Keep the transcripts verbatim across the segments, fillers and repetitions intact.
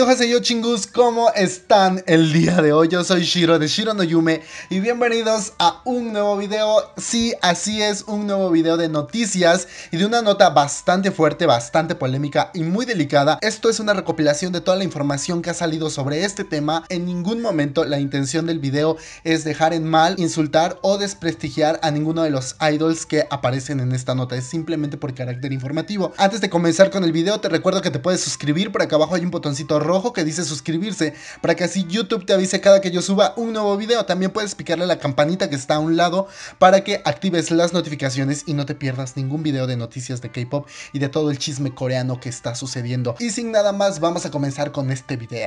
Annyeonghaseyo chingus, ¿cómo están el día de hoy? Yo soy Shiro de Shiro no Yume y bienvenidos a un nuevo video. Sí, así es, un nuevo video de noticias y de una nota bastante fuerte, bastante polémica y muy delicada. Esto es una recopilación de toda la información que ha salido sobre este tema. En ningún momento la intención del video es dejar en mal, insultar o desprestigiar a ninguno de los idols que aparecen en esta nota. Es simplemente por carácter informativo. Antes de comenzar con el video, te recuerdo que te puedes suscribir. Por acá abajo hay un botoncito rojo que dice suscribirse para que así YouTube te avise cada que yo suba un nuevo video. También puedes picarle a la campanita que está a un lado para que actives las notificaciones y no te pierdas ningún video de noticias de K-pop y de todo el chisme coreano que está sucediendo. Y sin nada más, vamos a comenzar con este video.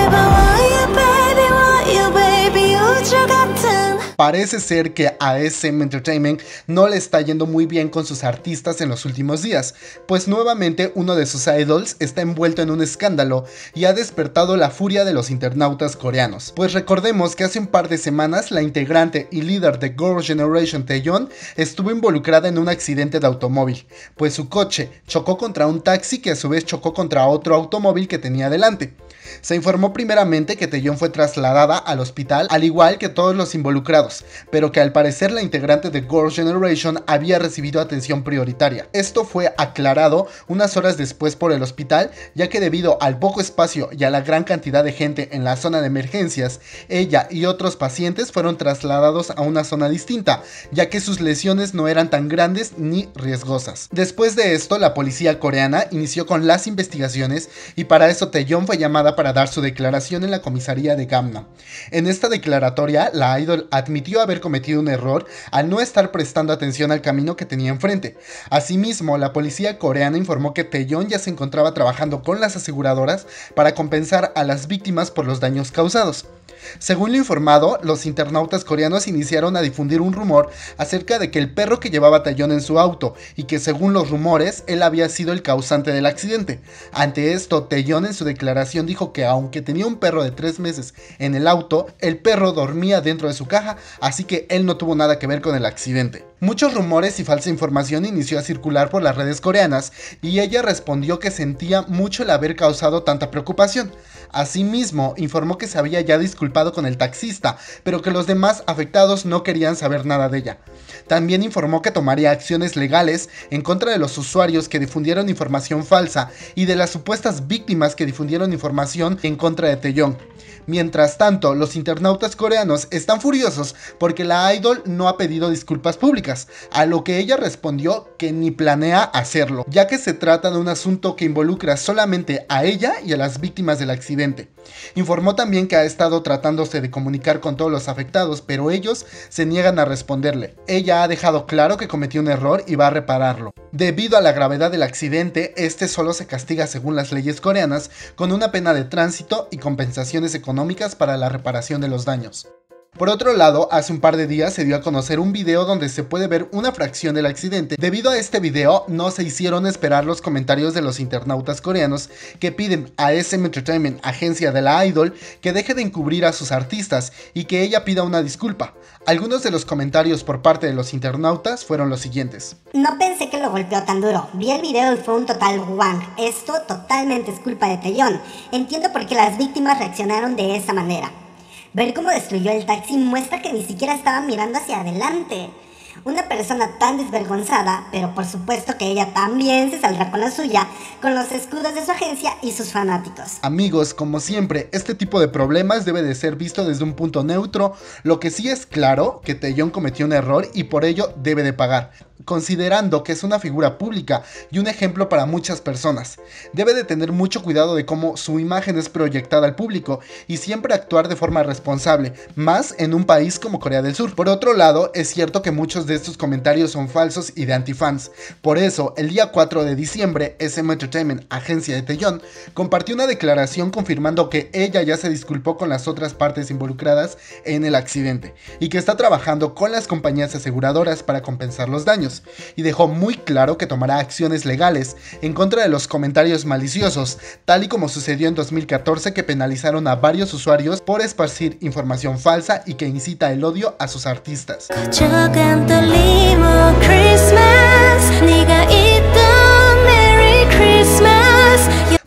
Parece ser que a S M Entertainment no le está yendo muy bien con sus artistas en los últimos días, pues nuevamente uno de sus idols está envuelto en un escándalo y ha despertado la furia de los internautas coreanos. Pues recordemos que hace un par de semanas la integrante y líder de Girl Generation Taeyeon estuvo involucrada en un accidente de automóvil, pues su coche chocó contra un taxi que a su vez chocó contra otro automóvil que tenía delante. Se informó primeramente que Taeyeon fue trasladada al hospital, al igual que todos los involucrados, pero que al parecer la integrante de Girl Generation había recibido atención prioritaria. Esto fue aclarado unas horas después por el hospital, ya que debido al poco espacio y a la gran cantidad de gente en la zona de emergencias, ella y otros pacientes fueron trasladados a una zona distinta, ya que sus lesiones no eran tan grandes ni riesgosas. Después de esto, la policía coreana inició con las investigaciones y para eso Taeyeon fue llamada para dar su declaración en la comisaría de Gangnam. En esta declaratoria, la idol admitió haber cometido un error al no estar prestando atención al camino que tenía enfrente. Asimismo, la policía coreana informó que Taeyeon ya se encontraba trabajando con las aseguradoras para compensar a las víctimas por los daños causados. Según lo informado, los internautas coreanos iniciaron a difundir un rumor acerca de que el perro que llevaba Taeyeon en su auto y que según los rumores, él había sido el causante del accidente. Ante esto, Taeyeon en su declaración dijo que aunque tenía un perro de tres meses en el auto, el perro dormía dentro de su caja, así que él no tuvo nada que ver con el accidente. Muchos rumores y falsa información inició a circular por las redes coreanas y ella respondió que sentía mucho el haber causado tanta preocupación. Asimismo, informó que se había ya disculpado con el taxista, pero que los demás afectados no querían saber nada de ella. También informó que tomaría acciones legales en contra de los usuarios que difundieron información falsa y de las supuestas víctimas que difundieron información en contra de Taeyeon. Mientras tanto, los internautas coreanos están furiosos porque la idol no ha pedido disculpas públicas, a lo que ella respondió que ni planea hacerlo, ya que se trata de un asunto que involucra solamente a ella y a las víctimas del accidente. Informó también que ha estado tratándose de comunicar con todos los afectados, pero ellos se niegan a responderle. Ella ha dejado claro que cometió un error y va a repararlo. Debido a la gravedad del accidente, este solo se castiga según las leyes coreanas con una pena de tránsito y compensaciones económicas para la reparación de los daños. Por otro lado, hace un par de días se dio a conocer un video donde se puede ver una fracción del accidente. Debido a este video, no se hicieron esperar los comentarios de los internautas coreanos que piden a S M Entertainment, agencia de la idol, que deje de encubrir a sus artistas y que ella pida una disculpa. Algunos de los comentarios por parte de los internautas fueron los siguientes. No pensé que lo golpeó tan duro. Vi el video y fue un total wang. Esto totalmente es culpa de Taeyeon. Entiendo por qué las víctimas reaccionaron de esa manera. Ver cómo destruyó el taxi muestra que ni siquiera estaba mirando hacia adelante. Una persona tan desvergonzada, pero por supuesto que ella también se saldrá con la suya, con los escudos de su agencia y sus fanáticos. Amigos, como siempre, este tipo de problemas debe de ser visto desde un punto neutro. Lo que sí es claro, que Taeyeon cometió un error y por ello debe de pagar, considerando que es una figura pública y un ejemplo para muchas personas. Debe de tener mucho cuidado de cómo su imagen es proyectada al público y siempre actuar de forma responsable, más en un país como Corea del Sur. Por otro lado, es cierto que muchos de estos comentarios son falsos y de antifans. Por eso, el día cuatro de diciembre, S M Entertainment, agencia de Taeyeon, compartió una declaración confirmando que ella ya se disculpó con las otras partes involucradas en el accidente y que está trabajando con las compañías aseguradoras para compensar los daños, y dejó muy claro que tomará acciones legales en contra de los comentarios maliciosos, tal y como sucedió en dos mil catorce, que penalizaron a varios usuarios por esparcir información falsa y que incita el odio a sus artistas.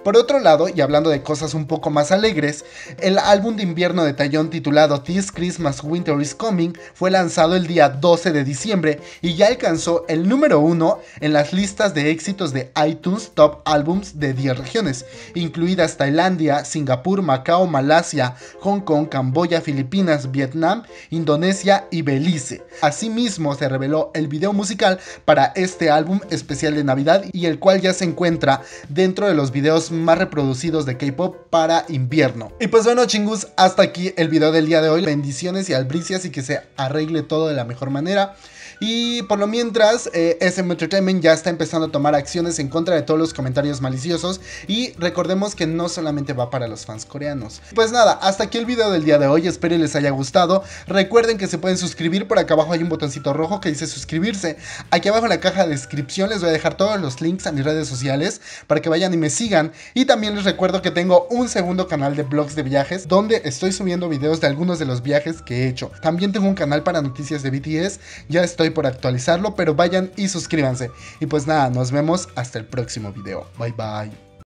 Por otro lado, y hablando de cosas un poco más alegres, el álbum de invierno de Taeyong titulado This Christmas Winter is Coming fue lanzado el día doce de diciembre y ya alcanzó el número uno en las listas de éxitos de iTunes Top Albums de diez regiones, incluidas Tailandia, Singapur, Macao, Malasia, Hong Kong, Camboya, Filipinas, Vietnam, Indonesia y Belice. Asimismo, se reveló el video musical para este álbum especial de Navidad y el cual ya se encuentra dentro de los videos más reproducidos de K-pop para invierno. Y pues bueno, chingus, hasta aquí el video del día de hoy. Bendiciones y albricias y que se arregle todo de la mejor manera. Y por lo mientras, eh, S M Entertainment ya está empezando a tomar acciones en contra de todos los comentarios maliciosos. Y recordemos que no solamente va para los fans coreanos. Pues nada, hasta aquí el video del día de hoy. Espero les haya gustado. Recuerden que se pueden suscribir. Por acá abajo hay un botoncito rojo que dice suscribirse. Aquí abajo en la caja de descripción les voy a dejar todos los links a mis redes sociales para que vayan y me sigan. Y también les recuerdo que tengo un segundo canal de vlogs de viajes donde estoy subiendo videos de algunos de los viajes que he hecho. También tengo un canal para noticias de B T S. Ya estoy por actualizarlo, pero vayan y suscríbanse. Y pues nada, nos vemos hasta el próximo video. Bye bye.